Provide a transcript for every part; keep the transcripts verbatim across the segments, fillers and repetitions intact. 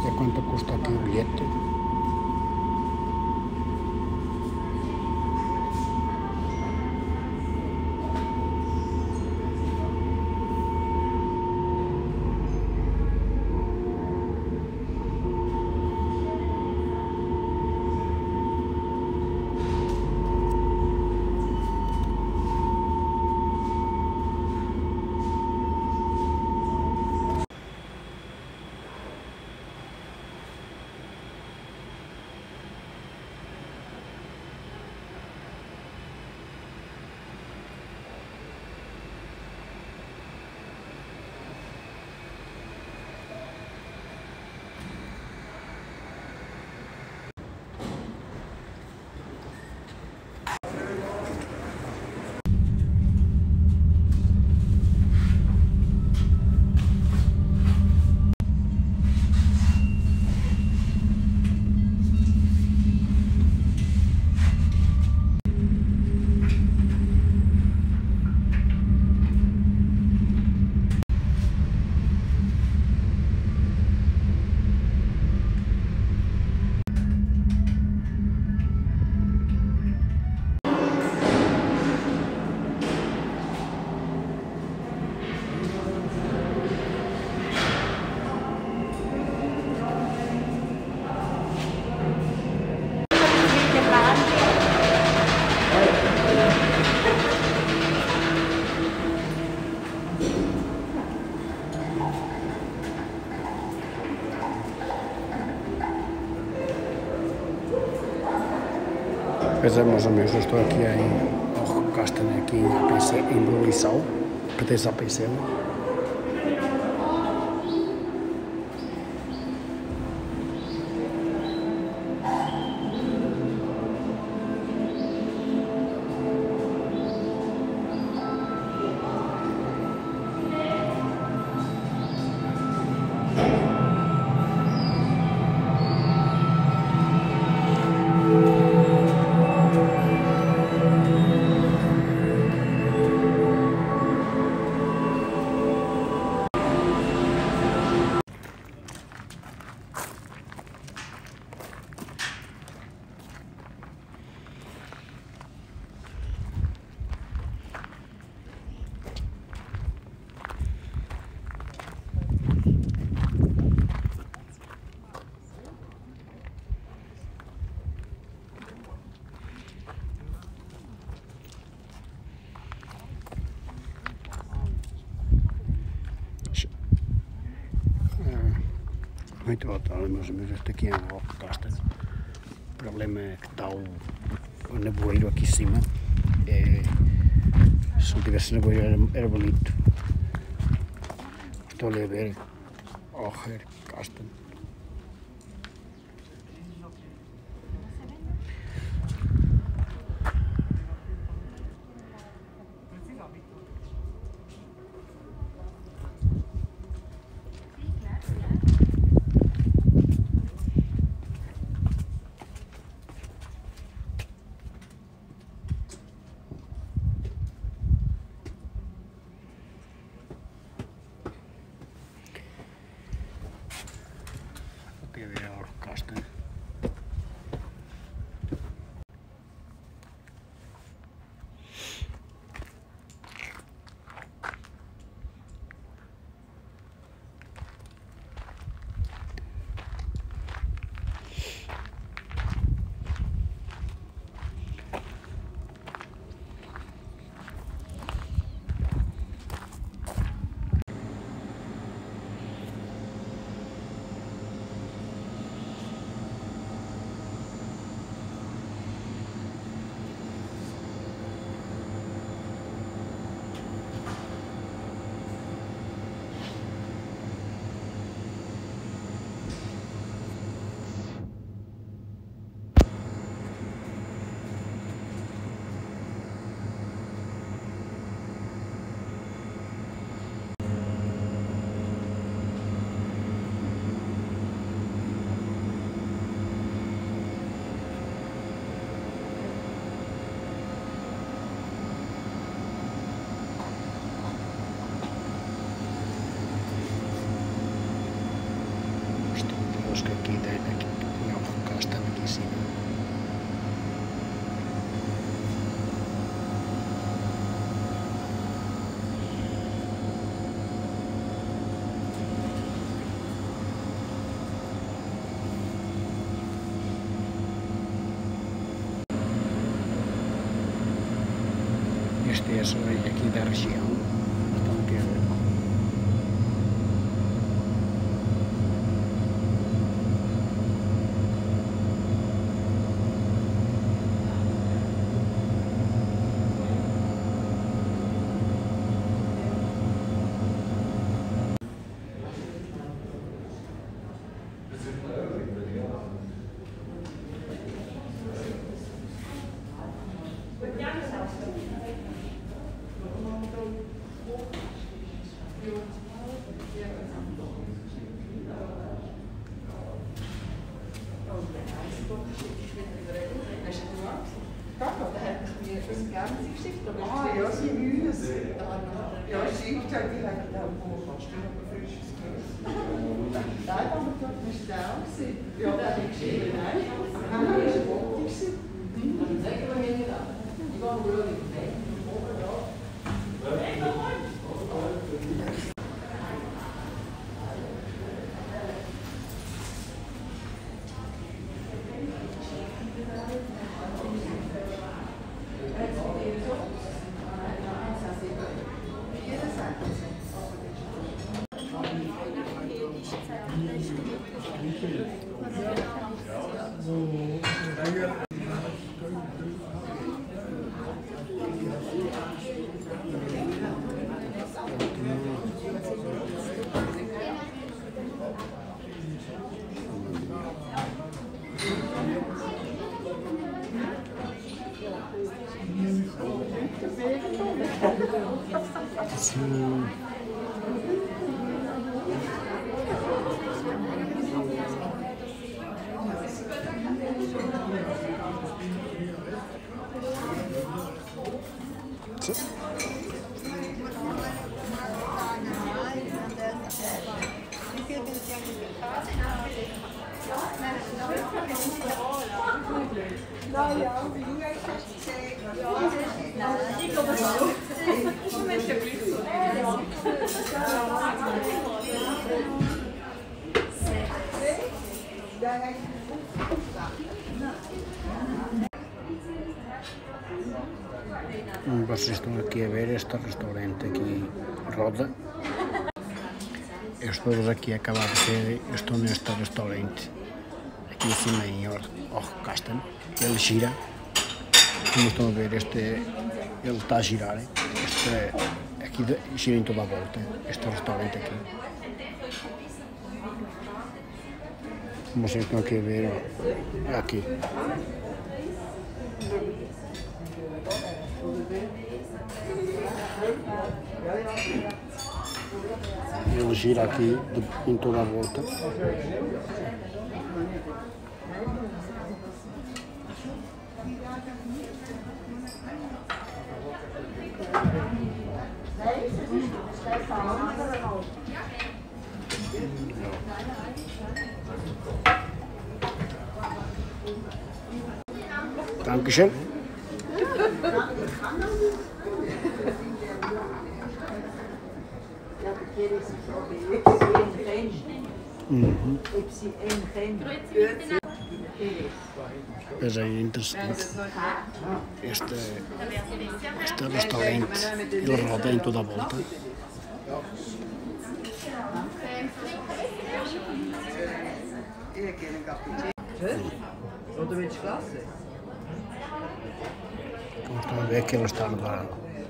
Isto é quanto custa aqui o bilhete. Pois é, meus amigos, eu estou aqui em Orro Castanho, aqui em Buliçal, pertence à Peicena. Muito boa tarde, meus amigos. Estou aqui em Orro Castanho. O problema é que está o, o nevoeiro aqui em cima. É, se não tivesse nevoeiro era, era bonito. Estou ali a ver Orro Castanho. koska aqui, aqui tinha o castelo aqui em cima. Este é a zona aqui da região. Estão aqui a ver. Ja, sie müssen. Ja, stimmt, die haben gedacht, wo kannst du noch frisches Gemüse? Nein, aber dort war es auch. Ja, das habe ich geschrieben. Nein, das war ein Foto. Sag mal hier da. Ich war nur nicht weg. Sim. Naja, wie du eigentlich hast gesehen. Ja, ich glaube schon. Du bist ja Glück so. Vocês estão aqui a ver este restaurante aqui, Roda. Eu estou aqui a acabar de ser, eu estou neste restaurante, aqui em cima em Orcastan. Ele gira, como estão a ver, este, ele está a girar, este, aqui de, gira em toda a volta, este restaurante aqui. Como vocês estão aqui a ver, ó, aqui. Ele gira aqui de, em toda a volta. Dankeschön. Uhum. Mas é interessante. Este, este restaurante, ele roda em toda a volta. Oder willst du Klasse? Como estão a ver que ele está agora.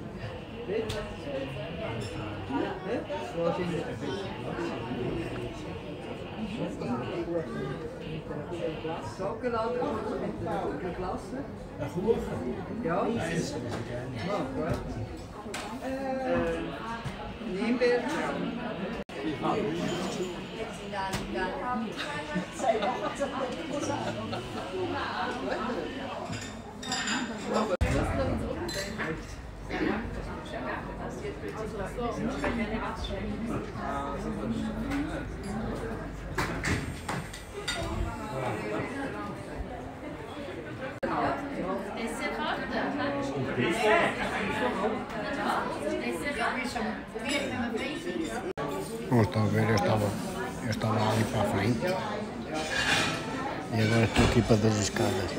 Schokolade mit der Klasse? Ein Kuchen? Ja. Eins. Ah, gut. Äh, Himbeer. Como estão a ver, eu estava, eu estava ali para a frente e agora estou aqui para das escadas.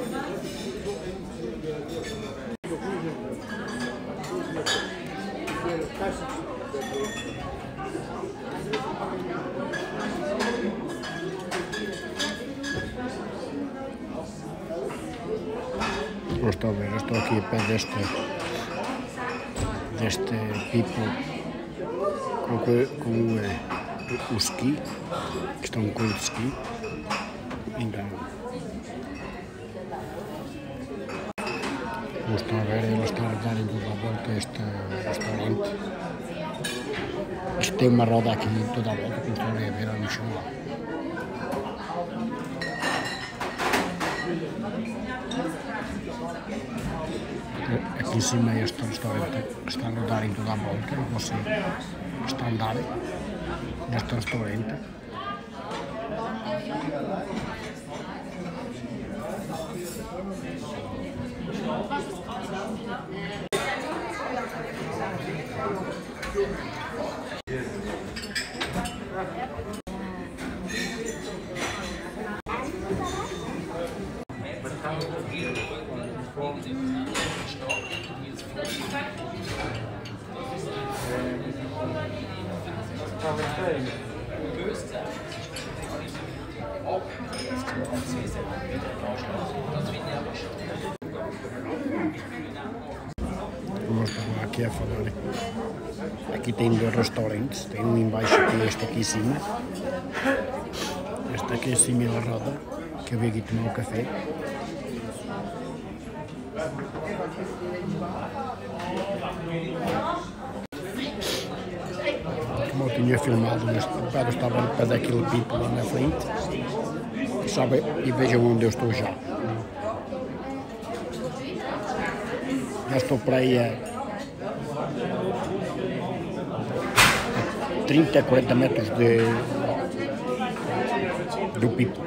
Como estão a ver, eu estou aqui a pé deste, deste pipo com, com uh, o ski, que estão com o ski. Então, como estão a ver, eles estão a dar em toda a volta este restaurante. Isto tem uma roda aqui em toda a volta, como estão a ver ali no chão lá. Aqui em cima este restaurante está a rodar em toda a volta, você está a andar neste restaurante. Como estava aqui a falar, aqui tem dois restaurantes, tem um embaixo e este aqui em cima. Este aqui em cima é a roda, que eu vim aqui tomar um café. Como eu tinha filmado neste bocado, eu estava para daquele pipo lá na frente, e, sabe, e vejam onde eu estou já. Já estou para aí a trinta, quarenta metros de, do pipo.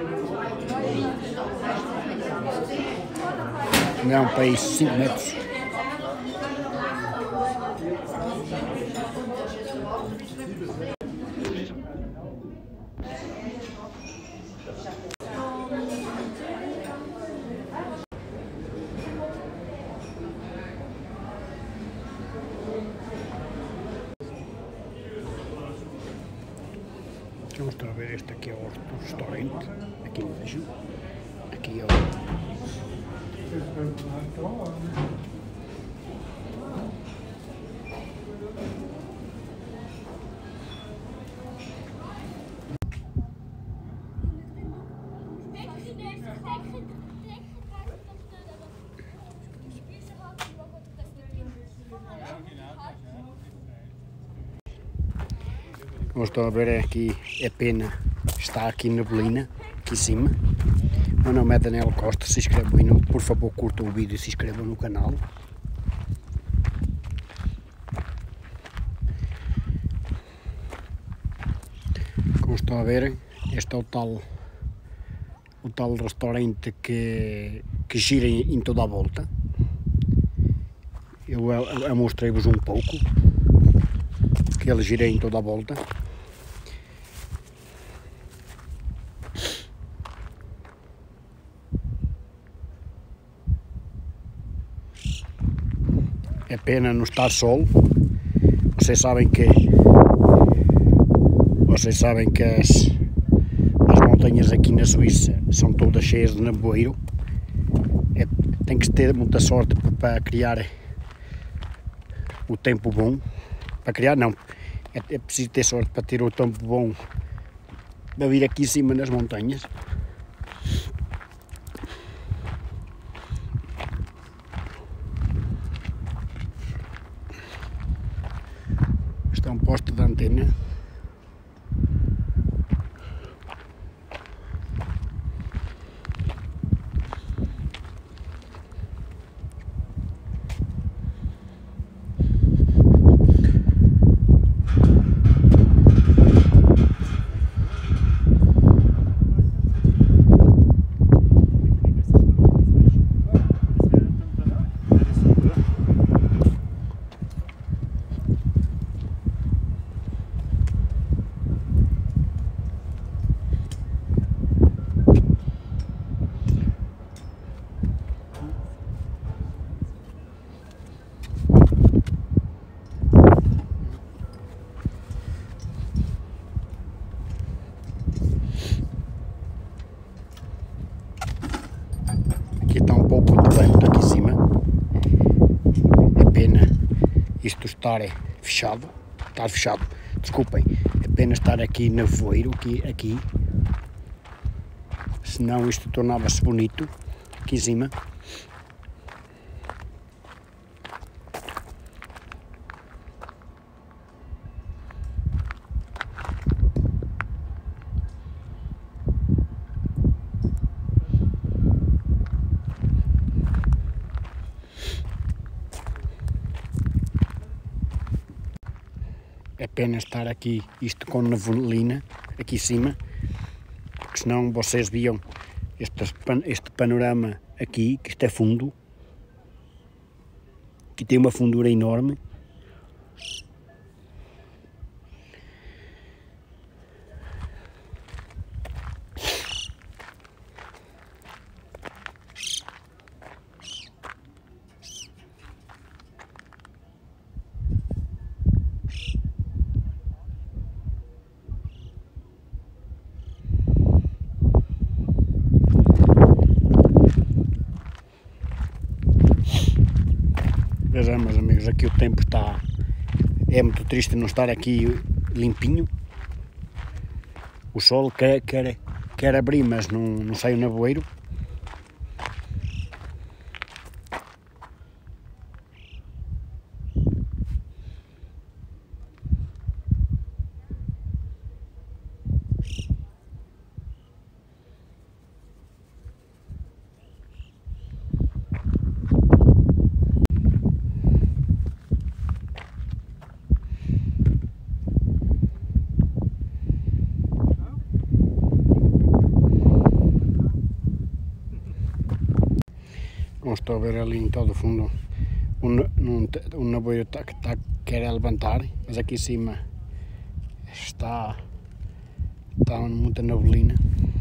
Não, para aí cinco metros. Vamos estar a ver, este aqui é o restaurante, aqui embaixo, aqui é o... Como estão a ver, é aqui a pena, está aqui na neblina, aqui em cima. O meu nome é Daniel Costa, se inscrevam aí, no, por favor curtam o vídeo e se inscrevam no canal. Como estão a ver, este é o tal, o tal restaurante que, que gira em, em toda a volta. Eu, eu, eu mostrei-vos um pouco, que ele gira em toda a volta. É pena não estar sol. Vocês sabem que vocês sabem que as, as montanhas aqui na Suíça são todas cheias de nevoeiro. É, tem que ter muita sorte para criar o tempo bom. Para criar não, é, é preciso ter sorte para ter o tempo bom para vir aqui em cima nas montanhas. Este é um poste de antena. estar fechado, estar fechado, desculpem, apenas estar aqui nevoeiro, aqui, aqui, senão isto tornava-se bonito, aqui em cima. É pena estar aqui, isto com neblina, aqui em cima, porque senão vocês viam este, este panorama aqui, que isto é fundo, que tem uma fundura enorme. Vejam, meus amigos, aqui o tempo está, é muito triste não estar aqui limpinho. O sol quer, quer, quer abrir, mas não, não sai o nevoeiro. Não estou a ver ali em todo o fundo um, um, um nevoeiro que está, quer levantar, mas aqui em cima está, está muita neblina.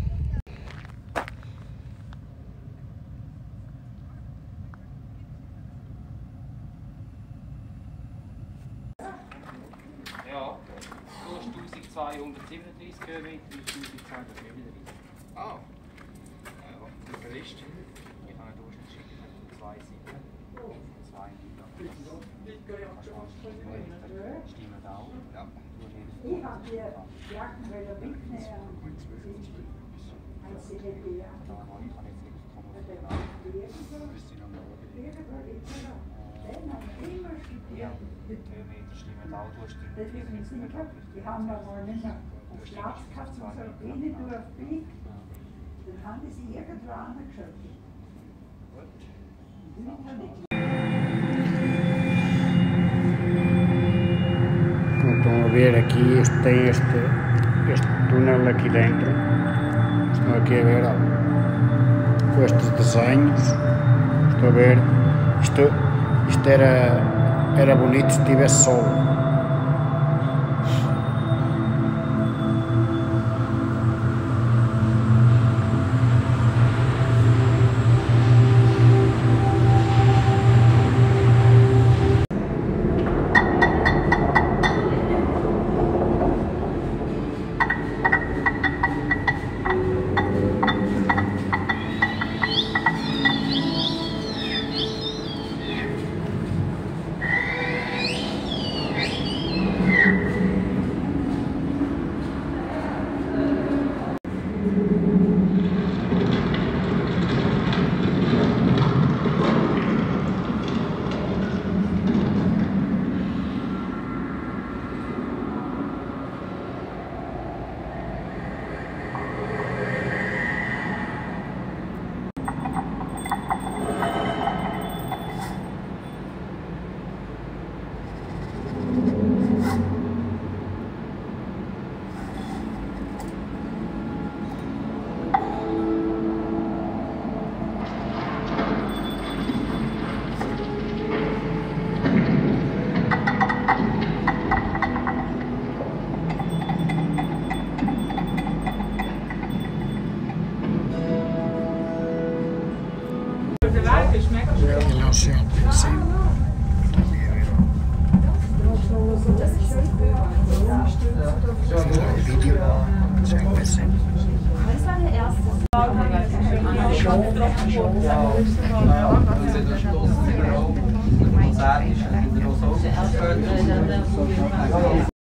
Ja, zwölfhundertsiebenunddreißig Kilometer, dreitausendzweihundertfünfunddreißig. Ah, ja, der List. Ich habe einen Durchschnitt von zwei Komma sieben, zwei Stimmen auch. Ja. Ich habe die Jacken wieder mitnehmen. Als sie nicht die Jacken. Da habe ich jetzt nicht kommen. Müsste ich noch mal Den haben wir immer studiert. Kilometer Stimmen auch, du hast die Das ist mir sicher. Die haben wir wohl nicht mehr auf Platz gehabt und so rein durchbiegt. Dann haben die sie irgendwo angeschaut. Estão a ver aqui, este tem este, este túnel aqui dentro. Estão aqui a ver, ó, com estes desenhos. Estou a ver, isto, isto era, era bonito se tivesse sol. Ele é o centro, sim. Fiz lá um vídeo, já comecei. Das war der erste. Ja, so.